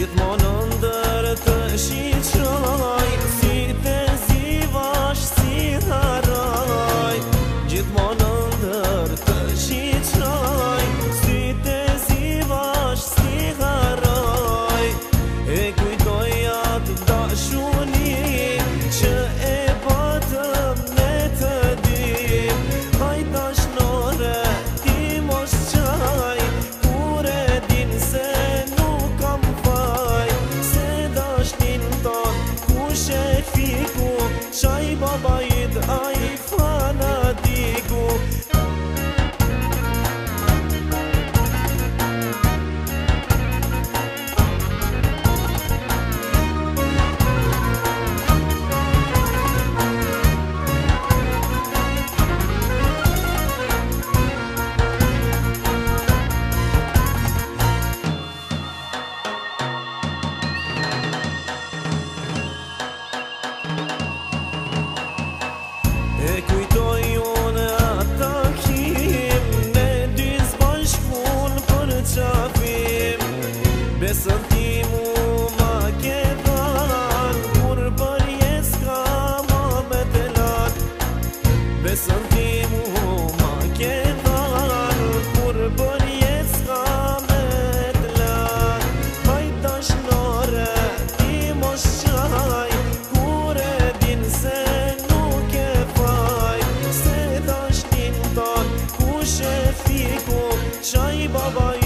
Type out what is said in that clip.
Gjithmonë ndër të shiqoj, si të zivash si haroj. Gjithmonë ndër të shiqoj, si të zivash si haroj. E kujtoj atë dashuni që e patëm ne të dim. Haj tash nore ti mos qaj, kur e din se nuk kam faj. Se dashnin ton kush e fiku, qaj babait aj fanatiku. E kujtoj unë atë takim, ne dy zbashkun për qafim. Besën ti mu ma ke dhan, kur për jes ka ma me të lan. Besën ti mu ma ke dhan, kur për jes ka me të lan. Haj tash nore ti mos qaj, kur e din se nuk e faj. Se dashnin ton kush e fiku, qaj baba